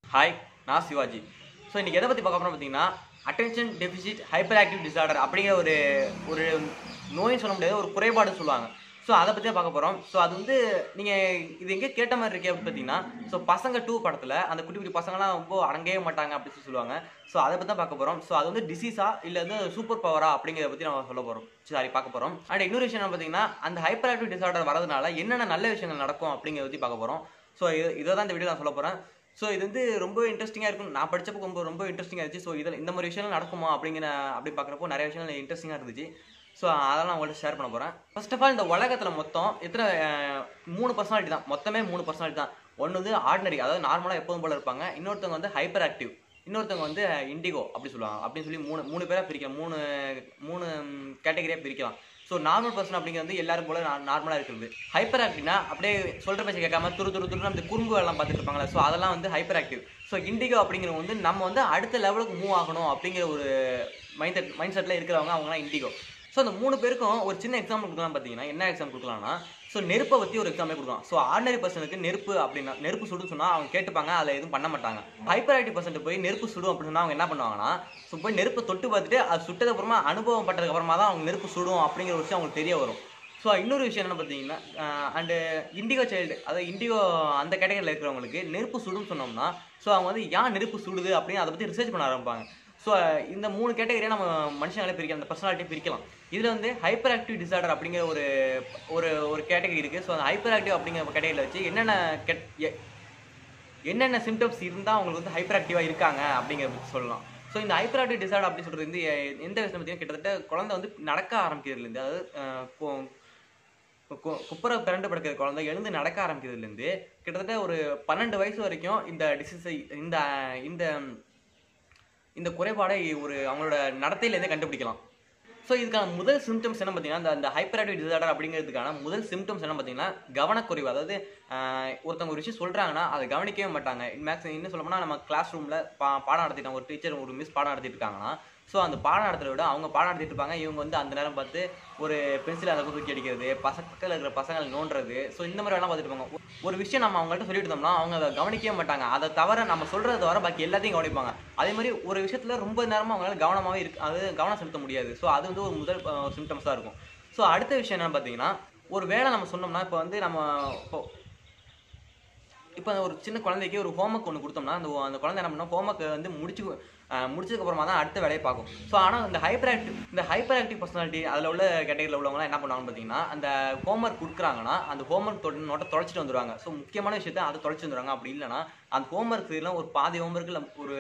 Hi, நான் Sivaji. So இன்றைக்கி எதை பற்றி பார்க்க போகிறோம் பார்த்தீங்கன்னா, attention deficit hyperactive disorder அப்படிங்கிற ஒரு ஒரு நோயின்னு சொல்ல முடியாது, ஒரு குறைபாடுன்னு சொல்லுவாங்க. ஸோ அதை பற்றி தான் பார்க்க போகிறோம். ஸோ அது வந்து நீங்கள் இது எங்கே கேட்ட மாதிரி இருக்கே அப்படின்னு பார்த்தீங்கன்னா, ஸோ பசங்க 2 படத்தில் அந்த குட்டி குட்டி பசங்களாம் ரொம்ப அடங்கவே மாட்டாங்க அப்படின்னு சொல்லுவாங்க. ஸோ அதை பற்றி தான் பார்க்க போகிறோம். ஸோ அது வந்து டிசீஸா இல்லை வந்து சூப்பர் பவரா அப்படிங்கிறத பற்றி நம்ம சொல்ல போகிறோம். சாரி, பார்க்க போகிறோம். அண்ட் இன்னொரு விஷயம் என்ன பார்த்தீங்கன்னா, அந்த ஹைப்பர் ஆக்டிவ் டிஸார்டர் வரதுனால என்னென்ன நல்ல விஷயங்கள் நடக்கும் அப்படிங்கிறத பற்றி பார்க்க போகிறோம். ஸோ இதை தான் இந்த வீடியோ நான் சொல்ல போகிறேன். ஸோ இது வந்து ரொம்ப இன்ட்ரெஸ்டிங்காக இருக்கும். நான் படித்தப்போ ரொம்ப இன்ட்ரெஸ்டிங்காக இருந்துச்சு. ஸோ இதில் இந்த மாதிரி விஷயங்கள் நடக்குமா அப்படி பார்க்குறப்போ நிறைய விஷயங்கள் இன்ட்ரெஸ்டிங்காக இருந்துச்சு. ஸோ அதெல்லாம் நான் உங்கள்கிட்ட ஷேர் பண்ண போகிறேன். ஃபர்ஸ்ட் ஆஃப் ஆல், இந்த உலகத்தில் மொத்தம் எத்தனை 3 பர்சனாலிட்டி தான். மொத்தமே 3 பர்சனாலிட்டி தான். ஒன்று வந்து ஆர்டினரி, அதாவது நார்மலாக எப்போதும் போல இருப்பாங்க. இன்னொருத்தவங்க வந்து ஹைப்பர் ஆக்டிவ், இன்னொருத்தவங்க வந்து இண்டிகோ அப்படி சொல்லுவாங்க. அப்படின்னு சொல்லி மூணு பேராக பிரிக்கலாம். மூணு கேட்டகரியாக பிரிக்கலாம். ஸோ நார்மல் பர்சன் அப்படிங்கிறது வந்து எல்லாரும் போல நார்மலாக இருக்கிறது. ஹைப்பர் ஆக்டிவ்னா அப்படியே சொல்கிற பேச்சை கேட்காம துரு நம்ம குறும்பு எல்லாம் பார்த்துட்டு இருப்பாங்களா. ஸோ அதெல்லாம் வந்து ஹைப்பர் ஆக்டிவ். ஸோ இண்டிகோ அப்படிங்கிறவங்க வந்து நம்ம வந்து அடுத்த லெவலுக்கு மூவ் ஆகணும் அப்படிங்கிற ஒரு மைண்ட் செட்டில் இருக்கிறவங்க, அவங்களாம் இண்டிகோ. ஸோ அந்த 3 பேருக்கும் ஒரு சின்ன எக்ஸாம்பிள் கொடுக்கலாம். பார்த்தீங்கன்னா என்ன எக்ஸாம்பிள் கொடுக்கலாம்னா, ஸோ நெருப்பை பற்றி ஒரு எக்ஸாம்பிள் கொடுக்கலாம். ஸோ ஆர்டினரி பர்சனுக்கு நெருப்பு அப்படின்னா நெருப்பு சுடுன்னு சொன்னால் அவங்க கேட்டுப்பாங்க, அதில் எதுவும் பண்ண மாட்டாங்க. ஹைப்பர் ஆக்டிவ் பர்சன்ட் போய் நெருப்பு சுடும் அப்படின்னு சொன்னால் அவங்க என்ன பண்ணுவாங்கன்னா, ஸோ போய் நெருப்பை தொட்டு பார்த்துட்டு அது சுட்டது அப்புறமா அனுபவம் பட்டதுக்கு அப்புறமா தான் அவங்க நெருப்பு சுடும் அப்படிங்கிற விஷயம் அவங்களுக்கு தெரிய வரும். ஸோ இன்னொரு விஷயம் என்ன பார்த்தீங்கன்னா, அண்டு இண்டிகோ சைல்டு, அதாவது இண்டிகோ அந்த கேட்டகரியில் இருக்கிறவங்களுக்கு நெருப்பு சுடுன்னு சொன்னோம்னா, ஸோ அவங்க வந்து ஏன் நெருப்பு சுடுது அப்படின்னு அதை பற்றி ரிசர்ச் பண்ண ஆரம்பிப்பாங்க. ஸோ இந்த 3 கேட்டகரியை நம்ம மனுஷங்களே பிரிக்கலாம், அந்த பர்சனாலிட்டியை பிரிக்கலாம். இதில் வந்து ஹைப்பர் ஆக்டிவ் டிஸார்டர் அப்படிங்கிற ஒரு கேட்டகரி இருக்குது. ஸோ அந்த ஹைப்பர் ஆக்டிவ் அப்படிங்கிற கேட்டகரியில் வச்சு என்னென்ன சிம்டம்ஸ் இருந்தால் அவங்களுக்கு வந்து ஹைப்பர் ஆக்டிவாக இருக்காங்க அப்படிங்கிறத பற்றி சொல்லலாம். ஸோ இந்த ஹைப்பர் ஆக்டிவ் டிஸார்டர் அப்படின்னு சொல்கிறது வந்து எந்த விஷயம் பார்த்தீங்கன்னா, கிட்டத்தட்ட குழந்தை வந்து நடக்க ஆரம்பிக்கிறதுலேருந்து, அதாவது குப்புற பிறண்டு படுக்கிற குழந்தை எழுந்து நடக்க ஆரம்பிக்கிறதுலேருந்து கிட்டத்தட்ட ஒரு 12 வயசு வரைக்கும் இந்த டிசீஸை இந்த குறைபாடை அவங்களோட நடத்தையிலேருந்தே கண்டுபிடிக்கலாம். ஸோ இதுக்கான முதல் சிம்டம்ஸ் என்ன பார்த்தீங்கன்னா, அந்த ஹைப்பர் ஆக்டிவ் டிஸார்டர் அப்படிங்கிறதுக்கான முதல் சிம்டம்ஸ் என்ன பார்த்தீங்கன்னா, கவனக்குறைவு. அதாவது ஒருத்தவங்க ஒரு விஷயம் சொல்கிறாங்கன்னா அதை கவனிக்கவே மாட்டாங்க. இன்னும் சொல்லப்போனால், நம்ம கிளாஸ் ரூமில் பாடம் நடத்திட்டோம், ஒரு டீச்சர் ஒரு மிஸ் பாடம் நடத்திட்டு இருக்காங்கன்னா, ஸோ அந்த பாடம் நடத்துறத விட அவங்க பாடம் நடத்திட்டு இருப்பாங்க, இவங்க வந்து அந்த நேரம் பார்த்து ஒரு பென்சில் அதை தூக்கி அடிக்கிறது, பக்கத்தில் இருக்கிற பசங்களை நோண்டுறது, ஸோ இந்த மாதிரி எல்லாம் பார்த்துட்டு இருப்பாங்க. ஒரு விஷயம் நம்ம அவங்கள்ட்ட சொல்லிட்டு இருந்தோம்னா அவங்க அதை கவனிக்கவே மாட்டாங்க. அதை தவிர நம்ம சொல்கிறத தவிர பாக்கி எல்லாத்தையும் கவனிப்பாங்க. அதே மாதிரி ஒரு விஷயத்தில் ரொம்ப நேரமாக அவங்களால கவனம் செலுத்த முடியாது. ஸோ அது வந்து ஒரு முதல் சிம்டம்ஸாக இருக்கும். ஸோ அடுத்த விஷயம் என்னன்னு பார்த்தீங்கன்னா, ஒரு வேளை நம்ம சொன்னோம்னா, இப்போ வந்து இப்போ ஒரு சின்ன குழந்தைக்கு ஒரு ஹோம்ஒர்க் ஒன்று கொடுத்தோம்னா, அந்த குழந்தை என்ன பண்ணணும், ஹோம்ஒர்க் வந்து முடிச்சதுக்கப்புறமா தான் அடுத்த வேலையை பார்க்கும். ஸோ ஆனால் இந்த ஹைப்பர் ஆக்டிவ் பர்சனாலிட்டி அதில் உள்ள கேட்டகரியில் உள்ளவங்களாம் என்ன பண்ணுவாங்கன்னு பார்த்தீங்கன்னா, அந்த ஹோம்ஒர்க் கொடுக்குறாங்கன்னா அந்த ஹோம்ஒர்க் நோட்டை தொலைச்சிட்டு வந்துடுவாங்க. ஸோ முக்கியமான விஷயத்தை அதை தொலைச்சி வந்துடுவாங்க. அப்படி இல்லைன்னா அந்த ஹோம்ஒர்க் எல்லாம் ஒரு பாதி ஹோம்ஒர்க்கில் ஒரு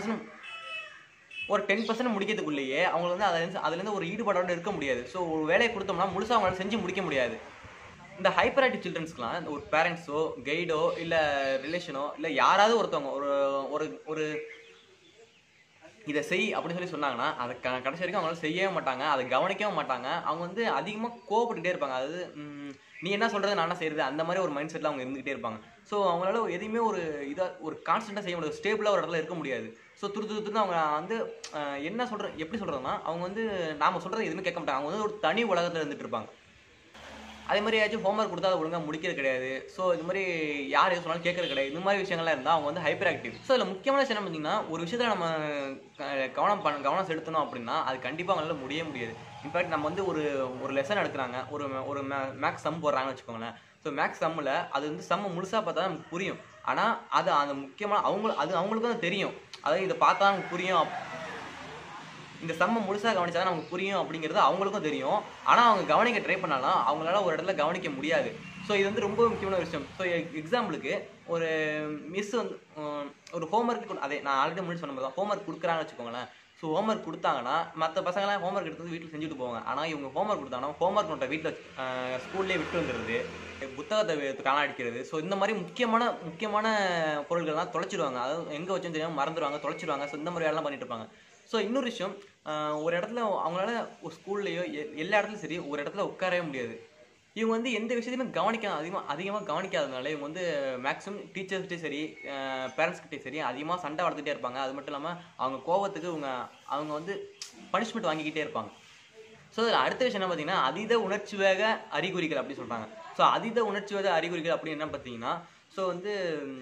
10% முடிக்கிறதுக்குள்ளேயே அவங்க வந்து அதுலேருந்து ஒரு ஈடுபாடோடு இருக்க முடியாது. ஸோ ஒரு வேலையை கொடுத்தோம்னா முழுசாக அவங்களால செஞ்சு முடிக்க முடியாது. இந்த ஹைப்பர் ஆக்டிவ் சில்ட்ரன்ஸ்க்குலாம் ஒரு பேரண்ட்ஸோ கைடோ இல்லை ரிலேஷனோ இல்லை யாராவது ஒருத்தவங்க ஒரு இதை செய் அப்படின்னு சொல்லி சொன்னாங்கன்னா, அதை கடைசி வரைக்கும் அவங்களால செய்யவே மாட்டாங்க, அதை கவனிக்கவும் மாட்டாங்க. அவங்க வந்து அதிகமாக கோவப்பட்டுகிட்டே இருப்பாங்க. அதாவது நீ என்ன சொல்கிறது நான் என்ன செய்கிறது, அந்த மாதிரி ஒரு மைண்ட் செட்டில் அவங்க இருந்துகிட்டே இருப்பாங்க. ஸோ அவங்களால எதையுமே ஒரு கான்ஸ்டண்ட்டாக செய்ய முடியாது, ஸ்டேபிளாக ஒரு இடத்துல இருக்க முடியாது. ஸோ துரு அவங்க வந்து எப்படி சொல்கிறதுனா, அவங்க வந்து நாம் சொல்கிறது எதுவுமே கேட்க மாட்டாங்க. அவங்க வந்து ஒரு தனி உலகத்தில் இருந்துகிட்டு இருப்பாங்க. அதே மாதிரி ஏதாச்சும் ஹோம்ஒர்க் கொடுத்தா அதை ஒழுங்காக முடிக்கிறது கிடையாது. ஸோ இது மாதிரி யார் எது சொன்னாலும் கேட்கறது கிடையாது. இந்த மாதிரி விஷயங்கள்லாம் இருந்தால் அவங்க வந்து ஹைப்பர் ஆக்டிவ். ஸோ இதில் முக்கியமான விஷயம் என்ன பார்த்தீங்கன்னா, ஒரு விஷயத்தில் நம்ம கவனம் செலுத்தணும் அப்படின்னா அது கண்டிப்பாக அவங்களால முடியாது. இன்ஃபேக்ட் நம்ம வந்து ஒரு லெசன் எடுக்கிறாங்க, ஒரு மேக்ஸ் சம் போடுறாங்கன்னு வச்சுக்கோங்களேன். ஸோ மேக்ஸ் சம்மில் அது வந்து சம்மு முழுசாக பார்த்தா நமக்கு புரியும். ஆனால் அது அந்த முக்கியமான அவங்களுக்கும் அது தெரியும். அதாவது இதை பார்த்தா நமக்கு புரியும், இந்த சம்மை முழுசாக கவனிச்சா தான் நமக்கு புரியும் அப்படிங்கிறது அவங்களுக்கும் தெரியும். ஆனால் அவங்க கவனிக்க ட்ரை பண்ணாலும் அவங்களால ஒரு இடத்துல கவனிக்க முடியாது. ஸோ இது வந்து ரொம்ப முக்கியமான விஷயம். ஸோ எக்ஸாம்பிளுக்கு ஒரு மிஸ் வந்து ஒரு ஹோம்ஒர்க், அதே நான் ஆல்ரெடி முன்னாடி சொன்ன மாதிரி தான், ஹோம்ஒர்க் கொடுக்குறாங்கன்னு வச்சுக்கோங்களேன். ஸோ ஹோம்ஒர்க் கொடுத்தாங்கன்னா மற்ற பசங்களாம் ஹோம்ஒர்க் எடுத்து வீட்டில் செஞ்சுட்டு போவாங்க. ஆனால் இவங்க ஹோம்ஒர்க் கொடுத்தாங்கன்னா ஹோம்ஒர்க் நோட்டை வீட்டில் ஸ்கூல்லேயே விட்டு வந்துடுறது, புத்தகத்தை காணடிக்கிறது. ஸோ இந்த மாதிரி முக்கியமான பொருட்கள்லாம் தொலைச்சிடுவாங்க. அதாவது எங்கே வச்சுன்னு தெரியாமல் மறந்துடுவாங்க, தொலைச்சிடுவாங்க. ஸோ இந்த மாதிரி வேலைலாம் பண்ணிட்டு இருப்பாங்க. ஸோ இன்னொரு விஷயம், ஒரு இடத்துல அவங்களால ஒரு ஸ்கூல்லையோ எல்லா இடத்துலையும் சரி ஒரு இடத்துல உட்காரவே முடியாது. இவங்க வந்து எந்த விஷயத்தையுமே அதிகமாக கவனிக்காததுனால இவங்க வந்து மேக்ஸிமம் டீச்சர்ஸ்கிட்டே சரி பேரண்ட்ஸ்கிட்டே சரி அதிகமாக சண்டை வளர்த்துட்டே இருப்பாங்க. அது மட்டும் இல்லாமல் அவங்க கோவத்துக்கு அவங்க வந்து பனிஷ்மெண்ட் வாங்கிக்கிட்டே இருப்பாங்க. ஸோ இதில் அடுத்த விஷயம் என்ன பார்த்தீங்கன்னா, அதீத உணர்ச்சி வேக அறிகுறிகள் அப்படி சொல்கிறாங்க. ஸோ அதீத உணர்ச்சி வேக அறிகுறிகள் அப்படின்னு என்ன பார்த்தீங்கன்னா, ஸோ வந்து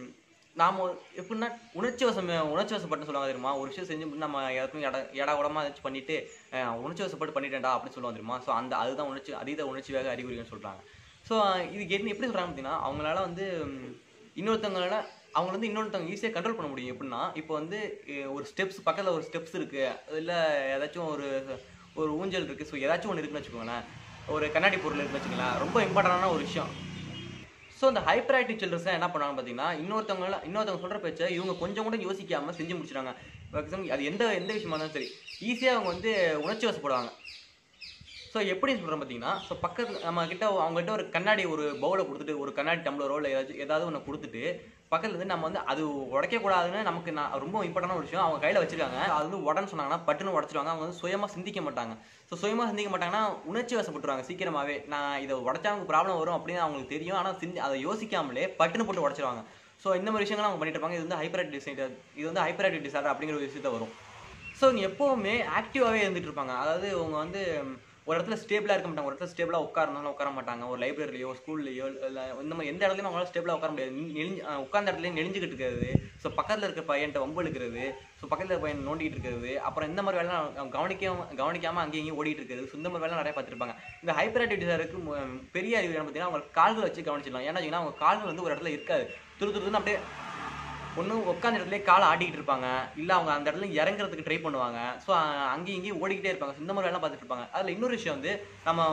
நாம எப்படின்னா உணர்ச்சி வசப்பட்டு சொல்லுவாங்க தெரியுமா? ஒரு விஷயம் செஞ்சு நம்ம யாருக்கும் எடா கூடமா ஏதாச்சும் பண்ணிட்டு உணர்ச்சி வசப்பட்டு பண்ணிட்டேன்டா அப்படின்னு சொல்லுவாங்க தெரியுமா? ஸோ அதுதான் அதீத உணர்ச்சி வேக அறிகுறின்னு சொல்றாங்க. ஸோ இதுக்கு எப்படி சொல்றாங்க பார்த்தீங்கன்னா, அவங்களால வந்து இன்னொருத்தவங்களால அவங்கள வந்து இன்னொருத்தவங்க ஈஸியாக கண்ட்ரோல் பண்ண முடியும். எப்படின்னா, இப்போ வந்து ஒரு ஸ்டெப்ஸ் பக்கத்தில் ஒரு ஸ்டெப்ஸ் இருக்கு, இல்லை ஏதாச்சும் ஒரு ஒரு ஊஞ்சல் இருக்கு, ஸோ ஏதாச்சும் ஒன்று இருக்குன்னு வச்சுக்கோங்களேன், ஒரு கண்ணாடி பொருள் இருக்குன்னு வச்சுக்கோங்களேன், ரொம்ப இம்பார்ட்டண்டான ஒரு விஷயம். ஸோ இந்த ஹைப்பர் ஆக்டிவ் சில்ட்ரன்ஸ் என்ன பண்ணுவாங்க பார்த்தீங்கன்னா, இன்னொருத்தவங்க சொல்கிற பேச்சை இவங்க கொஞ்சம் கூட யோசிக்காமல் செஞ்சு முடிச்சிடுறாங்க. ஃபார் எக்ஸாம்பிள் அது எந்த எந்த விஷயமா இருந்தாலும் சரி, ஈஸியாக அவங்க வந்து உணர்ச்சி வசப்படுவாங்க. ஸோ எப்படி சொல்கிறேன் பார்த்தீங்கன்னா, ஸோ பக்கத்தில் நம்மக்கிட்ட அவங்ககிட்ட ஒரு கண்ணாடி ஒரு பவுலை கொடுத்துட்டு, ஒரு கண்ணாடி டம்ளரோ இல்லை ஏதாவது ஒன்று கொடுத்துட்டு, பக்கத்தில் இருந்து நம்ம வந்து அது உடைக்கக்கூடாதுன்னு நமக்கு ரொம்ப இம்பார்ட்டன்டான ஒரு விஷயம் அவங்க கையில் வச்சிருக்காங்க. அது வந்து உடன்னு சொன்னாங்கன்னா பட்டுன்னு உடச்சிருவாங்க. அவங்க வந்து சுயமாக சிந்திக்க மாட்டாங்க. ஸோ சுயமாக சிந்திக்க மாட்டாங்கன்னா உணர்ச்சி வசப்பட்டுருவாங்க சீக்கிரமாகவே. நான் இதை உடச்சா அவங்க ப்ராப்ளம் வரும் அப்படின்னு அவங்களுக்கு தெரியும். ஆனால் அதை யோசிக்காமலே பட்டுன்னு போட்டு உடச்சிருவாங்க. ஸோ இந்த மாதிரி விஷயங்கள்லாம் அவங்க பண்ணிட்டு இருப்பாங்க. இது வந்து ஹைப்பர் ஆக்டிவ் டிசார்டர் அப்படிங்கிற ஒரு விஷயத்த வரும். ஸோ இவங்க எப்போவுமே ஆக்டிவாகவே இருந்துட்டு இருப்பாங்க. அதாவது அவங்க வந்து ஒரு இடத்துல ஸ்டேபிளாக இருக்க மாட்டாங்க. ஒரு இடத்துல ஸ்டேபிளாக உட்கார மாட்டாங்க. ஒரு லைப்ரரிலையோ ஸ்கூல்லையோ இல்லை இந்த மாதிரி எந்த இடத்துலையும் அவங்களால ஸ்டேபிளாக உட்கார முடியாது. உட்கார்ந்த இடத்துலையும் நெளிஞ்சுக்கிட்டு இருக்கிறது, ஸோ பக்கத்தில் இருக்க பையன்ட்ட வம்பு இழுக்கிறது, ஸோ பக்கத்தில் இருக்க பையன் நோண்டிகிட்டு இருக்கிறது, அப்புறம் இந்த மாதிரி வேலை கவனிக்காமல் அங்கேயும் இங்கேயும் ஓடிட்டு இருக்கிறது. ஸோ இந்த மாதிரி வேலை நிறைய பார்த்துருப்பாங்க. இந்த ஹைப்பர் ஆக்டிவ் டிசார்டருக்கு பெரிய அறிவு பார்த்தீங்கன்னா அவங்க கால்களை வச்சு கவனிச்சிடலாம். ஏன்னா அவங்க கால்கள் வந்து ஒரு இடத்துல இருக்காது. துருன்னு அப்படியே ஒன்று உட்காந்த இடத்துலேயே காலை ஆட்டிக்கிட்டு இருப்பாங்க, இல்லை அவங்க அந்த இடத்துல இறங்குறதுக்கு ட்ரை பண்ணுவாங்க. ஸோ அங்கேயும் இங்கேயும் ஓடிக்கிட்டே இருப்பாங்க. ஸோ இந்த மாதிரி வேலை பார்த்துட்டு இருப்பாங்க. அதில் இன்னொரு விஷயம் வந்து நம்ம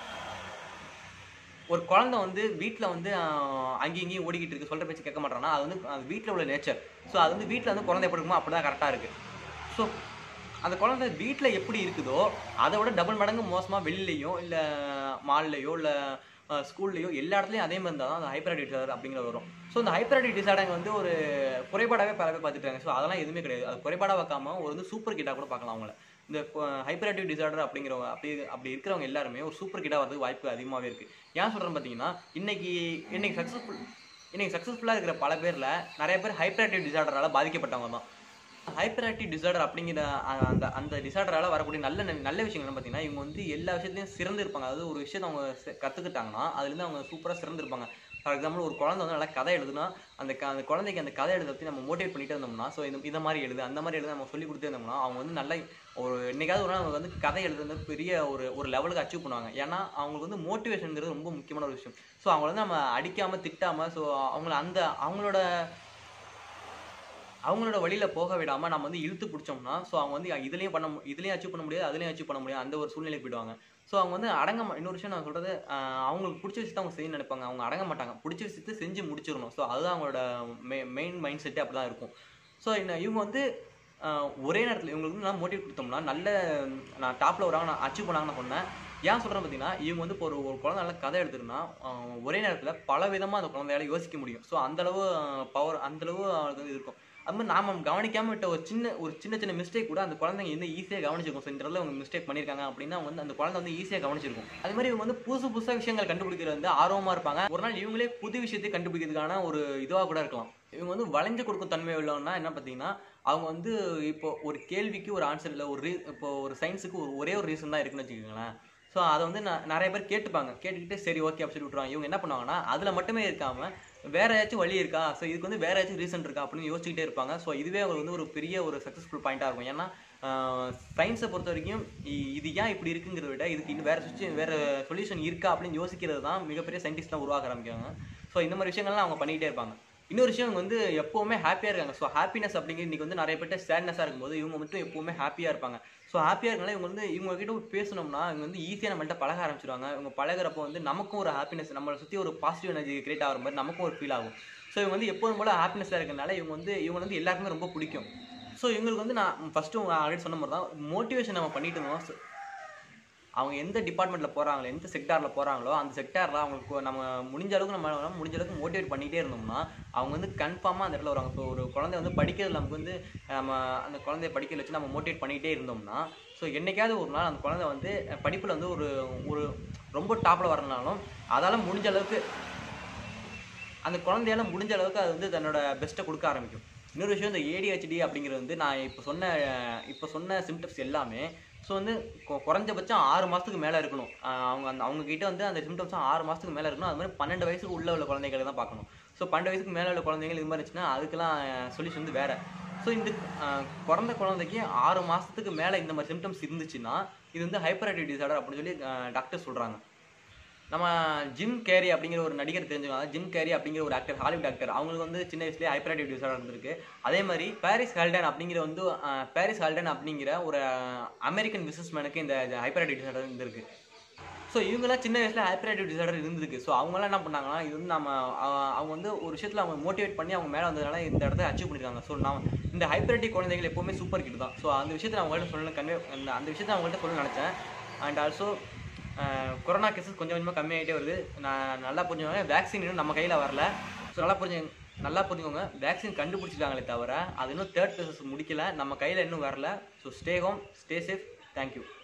ஒரு குழந்தை வந்து வீட்டில் வந்து அங்கேயும் இங்கேயும் ஓடிக்கிட்டு இருக்கு, சொல்கிற பேச்சு கேட்க மாட்டாங்கன்னா அது வீட்டில் உள்ள நேச்சர். ஸோ அது வந்து வீட்டில் வந்து குழந்தை எப்படி இருக்குமோ அப்படி தான் கரெக்டாக இருக்குது. ஸோ அந்த குழந்தை வீட்டில் எப்படி இருக்குதோ அதை விட டபுள் மடங்கு மோசமாக வெளியிலையோ இல்லை மால்லையோ இல்லை ஸ்கூல்லையோ எல்லா இடத்துலையும் அதே மாதிரி தான் அந்த ஹைப்பர் ஆக்டிவ் டிசார்டர் அப்படிங்கிறது வரும். ஸோ இந்த ஹைப்பர் ஆக்டிவ் டிசார்டர் வந்து ஒரு குறைபாடாகவே பல பேர் பார்த்துட்டாங்க. ஸோ அதெல்லாம் எதுவுமே கிடையாது. அது குறைபாடாக வைக்காம ஒரு வந்து சூப்பர் கிட்டாக கூட பார்க்கலாம். அவங்கள இந்த ஹைப்பர் ஆக்டிவ் டிசார்டர் அப்படிங்கிறவங்க அப்படி இருக்கிறவங்க எல்லாருமே ஒரு சூப்பர் கிட்டாக வரதுக்கு வாய்ப்பு அதிகமாகவே இருக்குது. ஏன் சொல்கிறேன்னு பார்த்தீங்கன்னா, இன்னைக்கு சக்ஸஸ்ஃபுல்லாக இருக்கிற பல பேரில் நிறைய பேர் ஹைப்பர் ஆக்டிவ் டிசார்டரால் பாதிக்கப்பட்டவங்க தான். ஹைப்பர் ஆக்டிவ் டிசார்டர் அப்படிங்கிற அந்த டிசார்டரால் வரக்கூடிய நல்ல விஷயங்கள் என்ன பார்த்தீங்கன்னா, இவங்க வந்து எல்லா விஷயத்தையும் சிறந்து இருப்பாங்க. அதாவது ஒரு விஷயத்தை அவங்க கற்றுக்கிட்டாங்கன்னா அதுலேருந்து அவங்க சூப்பராக சிறந்துருப்பாங்க. ஃபார் எக்ஸாம்பிள் ஒரு குழந்தை வந்து நல்லா கதை எழுதுனா அந்த குழந்தைக்கு அந்த கதை எழுத பற்றி நம்ம மோட்டிவேட் பண்ணிட்டு இருந்தோம்னா, ஸோ இந்த மாதிரி எழுது அந்த மாதிரி எழுத நம்ம சொல்லி கொடுத்தே இருந்தோம்னா அவங்க வந்து நல்லா என்னைக்காவது ஒரு நாள் அவங்க வந்து கதை எழுதுறது பெரிய ஒரு லெவலுக்கு அச்சீவ் பண்ணுவாங்க. ஏன்னா அவங்களுக்கு வந்து மோட்டிவேஷனுங்கிறது ரொம்ப முக்கியமான ஒரு விஷயம். ஸோ அவங்கள வந்து நம்ம அடிக்காமல் திட்டாமல் ஸோ அவங்களோட வழியில் போக விடாமல் நம்ம வந்து இழுத்து பிடிச்சோம்னா, ஸோ அவங்க வந்து இதுலேயும் அச்சீவ் பண்ண முடியாது, அதுலேயும் அச்சீவ் பண்ண முடியாது, அந்த ஒரு சூழ்நிலைக்கு போயிடுவாங்க. ஸோ அவங்க வந்து இன்னொரு விஷயம் நான் சொல்கிறது, அவங்களுக்கு பிடிச்ச விஷயத்தை அவங்க செய்யணும்னு நினைப்பாங்க. அவங்க அடங்க மாட்டாங்க. பிடிச்ச விஷயத்தை செஞ்சு முடிச்சிடணும். ஸோ அதுதான் அவங்களோட மெயின் மைண்ட் செட்டே அப்படி தான் இருக்கும். ஸோ இவங்க வந்து ஒரே நேரத்தில் இவங்களுக்கு வந்து நான் மோட்டிவேட் கொடுத்தோம்னா நான் டாப்பில் வராங்க அச்சீவ் பண்ணாங்கன்னு சொன்னேன். ஏன் சொல்கிறேன் பார்த்தீங்கன்னா, இவங்க வந்து இப்போ ஒரு குழந்தை நல்லா கதை எடுத்துருன்னா ஒரே நேரத்தில் பல விதமாக அந்த குழந்தையால யோசிக்க முடியும். ஸோ அந்தளவு அந்தளவு அவங்களுக்கு வந்து இருக்கும். அது மாதிரி நாம் கவனிக்காமல் விட்ட ஒரு சின்ன மிஸ்டேக் கூட அந்த குழந்தைங்க வந்து ஈஸியாக கவனிச்சிருக்கும். ஸோ இந்த இடத்துல அவங்க மிஸ்டேக் பண்ணியிருக்காங்க அப்படின்னா அவங்க வந்து அந்த குழந்தை வந்து ஈஸியாக கவனிச்சிருக்கும். அது மாதிரி இவங்க வந்து புதுசாக விஷயங்கள் கண்டுபிடிக்கிறது வந்து ஆர்வமாக இருப்பாங்க. ஒரு நாள் இவங்களே புது விஷயத்தை கண்டுபிடிக்கிறதுக்கான ஒரு இதுவாக கூட இருக்கலாம். இவங்க வந்து வளைஞ்சு கொடுக்கும் தன்மை உள்ளவங்கன்னா என்ன பார்த்தீங்கன்னா, அவங்க வந்து இப்போ ஒரு கேள்விக்கு ஒரு ஆன்சர் இல்லை, இப்போ ஒரு சயின்ஸுக்கு ஒரே ஒரு ரீசன் தான் இருக்குன்னு வச்சுக்கோங்களேன். ஸோ அதை வந்து நிறைய பேர் கேட்டுக்கிட்டு சரி ஓகே அப்படி சொல்லி விட்ருவாங்க. இவங்க என்ன பண்ணுவாங்கன்னா அதில் மட்டுமே இருக்காமல் வேற ஏதாச்சும் வழி இருக்கா, ஸோ இதுக்கு வந்து வேற ஏதாச்சும் ரீசன் இருக்கா அப்படின்னு யோசிச்சுக்கிட்டே இருப்பாங்க. ஸோ இதுவே அவங்களுக்கு வந்து ஒரு பெரிய ஒரு சக்ஸஸ்ஃபுல் பாயிண்டாக இருக்கும். ஏன்னா சயின்ஸை பொறுத்த வரைக்கும் இது ஏன் இப்படி இருக்குங்கிறத விட இதுக்கு இன்னும் வேற சொல்யூஷன் இருக்கா அப்படின்னு யோசிக்கிறது தான் மிகப்பெரிய சயின்டிஸ்ட்லாம் உருவாக்க ஆரம்பிக்கிறாங்க. ஸோ இந்த மாதிரி விஷயங்கள்லாம் அவங்க பண்ணிகிட்டே இருப்பாங்க. இன்னொரு விஷயம் இவங்க வந்து எப்போவுமே ஹாப்பியாக இருக்காங்க. ஸோ ஹாப்பினஸ் அப்படிங்கிறது இன்றைக்கி வந்து நிறைய பேர்ட்ட சேட்னஸாக இருக்கும்போது இவங்க மட்டும் எப்போவுமே ஹாப்பியாக இருப்பாங்க. ஸோ ஹாப்பியாக இருக்கனால இவங்க கிட்ட பேசணும்னா இவங்க வந்து ஈஸியாக நம்மள்ட்ட பழக ஆரம்பிச்சிடுவாங்க. இவங்க பழகிறப்போ வந்து நமக்கும் ஒரு ஹாப்பினஸ், நம்மளை சுற்றி ஒரு பாசிட்டிவ் எனர்ஜி கிரியேட் ஆகிற மாதிரி நமக்கும் ஒரு ஃபீல் ஆகும். ஸோ இவங்க வந்து எப்போதும் போல் ஹாப்பினஸாக இருக்கிறனால இவங்க வந்து எல்லாருக்குமே ரொம்ப பிடிக்கும். ஸோ இவங்களுக்கு வந்து நான் ஃபஸ்ட்டு உங்கள் ஆல்ரெடி சொன்ன மாதிரி தான் மோட்டிவேஷன் நம்ம பண்ணிட்டு இருந்தோம். அவங்க எந்த டிபார்ட்மெண்ட்டில் போகிறாங்களோ, எந்த செக்டாரில் போகிறாங்களோ அந்த செக்டாரில் அவங்களுக்கு நம்ம முடிஞ்ச அளவுக்கு மோட்டிவேட் பண்ணிகிட்டே இருந்தோம்னா அவங்க வந்து கன்ஃபார்மாக அந்த இடத்துல வருவாங்க. ஸோ ஒரு குழந்தை வந்து படிக்கிறது நமக்கு வந்து நம்ம அந்த குழந்தைய படிக்க வச்சு நம்ம மோட்டிவேட் பண்ணிகிட்டே இருந்தோம்னா ஸோ என்றைக்காவது ஒரு நாள் அந்த குழந்தை வந்து படிப்பில் வந்து ஒரு ரொம்ப டாப்பில் வரனாலும் அந்த குழந்தையால் முடிஞ்ச அளவுக்கு அது வந்து தன்னோட பெஸ்ட்டை கொடுக்க ஆரம்பிக்கும். இன்னொரு விஷயம், இந்த ADHD அப்படிங்கிறது வந்து நான் இப்போ சொன்ன சிம்டம்ஸ் எல்லாமே ஸோ வந்து குறைஞ்சபட்சம் 6 மாதத்துக்கு மேலே இருக்கணும். அவங்க கிட்ட வந்து அந்த சிம்டம்ஸும் 6 மாதத்துக்கு மேலே இருக்கணும். அது மாதிரி 12 வயசுக்கு உள்ள குழந்தைகளை தான் பார்க்கணும். ஸோ 12 வயசுக்கு மேலே உள்ள குழந்தைகள் இது மாதிரி இருந்துச்சுன்னா அதுக்கெல்லாம் சொல்யூஷன் வந்து வேறு. ஸோ இந்த பிறந்த குழந்தைக்கு 6 மாதத்துக்கு மேலே இந்த மாதிரி சிம்டம்ஸ் இருந்துச்சுன்னா இது வந்து ஹைப்பர் ஆக்டிவ் டிசார்டர் அப்படின்னு சொல்லி டாக்டர் சொல்கிறாங்க. நம்ம ஜிம் கேரி அப்படிங்கிற ஒரு நடிகர் தெரிஞ்சுக்கலாம். ஜிம் கேரி அப்படிங்கிற ஒரு ஆக்டர், ஹாலிவுட் ஆக்டர். அவங்களுக்கு வந்து சின்ன வயசுலேயே ஹைப்பர் ஆக்டிவ் டிசார்டர் இருந்திருக்கு. அதே மாதிரி பாரிஸ் ஹால்டன் அப்படிங்கிற ஒரு அமெரிக்கன் பிசினஸ்மேனுக்கு இந்த ஹைப்பர் ஆக்டிவ் டிசார்டர் இருந்திருக்கு. ஸோ இவங்கெல்லாம் சின்ன வயசில் ஹைப்பர் ஆக்டிவ் டிசார்டர் இருந்திருக்கு. ஸோ அவங்களாம் என்ன பண்ணாங்கன்னா, இது வந்து அவங்க வந்து ஒரு விஷயத்தில் அவங்க மோட்டிவேட் பண்ணி அவங்க மேலே வந்ததுனால இந்த இடத்த அச்சீவ் பண்ணியிருக்காங்க. ஸோ இந்த ஹைப்பர் ஆக்டிவ் குழந்தைகள் எப்போவுமே சூப்பர் கிட் தான். ஸோ அந்த விஷயத்தை நான் அவங்கள்ட்ட அந்த விஷயத்தை அவங்கள்ட்ட சொல்ல நினச்சேன். அண்ட் ஆல்சோ கொரோனா கேஸஸ் கொஞ்சம் கொஞ்சமாக கம்மியாகிட்டே வருது. நான் நல்லா புரிஞ்சுக்கோங்க, வேக்சின் இன்னும் நம்ம கையில் வரல. ஸோ நல்லா புரிஞ்சுக்கோங்க, வேக்சின் கண்டுபிடிச்சிருக்காங்களே தவிர அது இன்னும் 3rd ஃபேஸஸ் முடிக்கல, நம்ம கையில் இன்னும் வரல. So stay home, stay safe. Thank you.